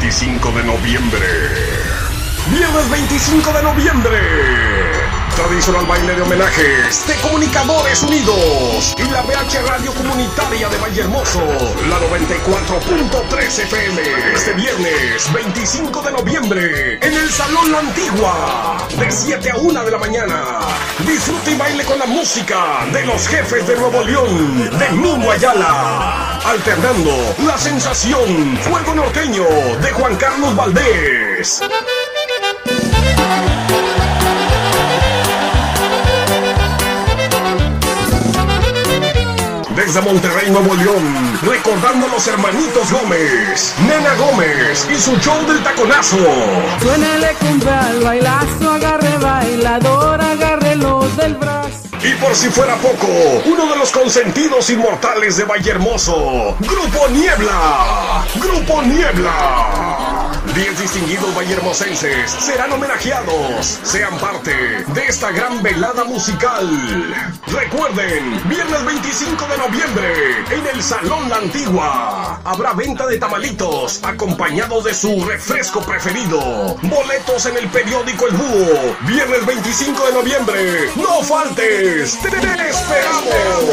25 de noviembre. Viernes 25 de noviembre. Tradicional baile de homenajes de Comunicadores Unidos y la BH Radio Comunitaria de Vallehermoso, la 94.3 FM. Este viernes 25 de noviembre en el Salón La Antigua, de 7 a 1 de la mañana. Disfrute y baile con la música de los Jefes de Nuevo León, de Mingo Ayala. Alternando la sensación Fuego Norteño de Juan Carlos Valdés. Desde Monterrey, Nuevo León, recordando a los hermanitos Gómez, Nena Gómez y su show del taconazo. Suénele cumbia al bailazo, agarre bailador, agarre los del brazo. Y por si fuera poco, uno de los consentidos inmortales de Vallehermoso, Grupo Niebla. Grupo Niebla. 10 distinguidos vallehermosenses serán homenajeados. Sean parte de esta gran velada musical. Recuerden, viernes 25 de noviembre, en el Salón La Antigua, habrá venta de tamalitos, acompañados de su refresco preferido. Boletos en el periódico El Búho. Viernes 25 de noviembre. ¡No faltes! ¡Te esperamos!